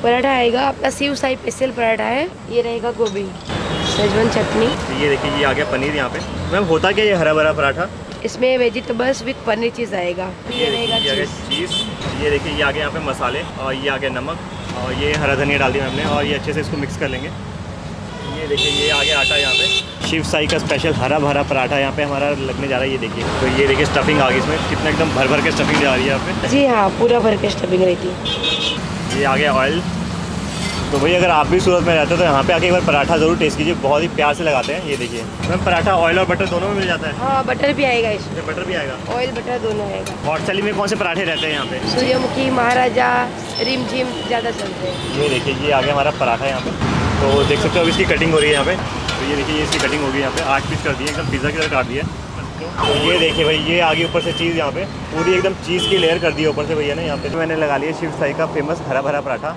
पराठा आएगा आपका शिव साई स्पेशल पराठा है। ये रहेगा गोभी, शेजवान चटनी। ये देखिए ये आ गया पनीर यहाँ पे। मैम होता क्या ये हरा भरा पराठा? इसमें वेजिटेबल्स विद पनीर चीज़ आएगा। ये रहेगा चीज़। ये देखिए ये आ गया यहाँ पे मसाले, और ये आ गया नमक, और ये हरा धनिया डाल दिया हमने, और ये अच्छे से इसको मिक्स कर लेंगे। ये देखिए ये आ गया आटा यहाँ पे। शिव साई का स्पेशल हरा भरा पराठा यहाँ पे हमारा लगने जा रहा है। ये देखिए, तो ये देखिए स्टफिंग आ गई इसमें, कितना एकदम भर भर के स्टफिंग आ रही है यहाँ पे। जी हाँ, पूरा भर के स्टफिंग रहती है। ये आ गया ऑयल। तो भाई अगर आप भी सूरत में रहते हो तो यहाँ पे आके एक बार पराठा ज़रूर टेस्ट कीजिए, बहुत ही प्यार से लगाते हैं। ये देखिए मैम पराठा ऑयल और बटर दोनों में मिल जाता है? हाँ, बटर भी आएगा इसमें। बटर भी आएगा, ऑयल बटर दोनों आएगा। हॉट थाली में कौन से पराठे रहते हैं यहाँ पे? सूर्यमुखी, महाराजा, रिम झिम ज़्यादा चलते हैं। ये देखिए ये आ गया हमारा पराठा यहाँ पे। तो देख सकते हो अब इसकी कटिंग हो रही है यहाँ पे। तो ये देखिए ये इसकी कटिंग होगी यहाँ पे, 8 पीस कर दिए, एकदम पिज़्ज़ा की तरह काट दिया। तो ये देखिए भाई ये आ गई ऊपर से चीज़, यहाँ पे पूरी एकदम चीज़ की लेयर कर दी है ऊपर से भैया ने यहाँ पे। तो मैंने लगा लिया शिव साई का फेमस हरा भरा पराठा।